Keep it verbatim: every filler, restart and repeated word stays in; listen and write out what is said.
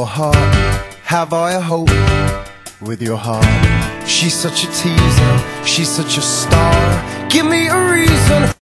your heart? Have I a hope with your heart? She's such a teaser, she's such a star. Give me a reason.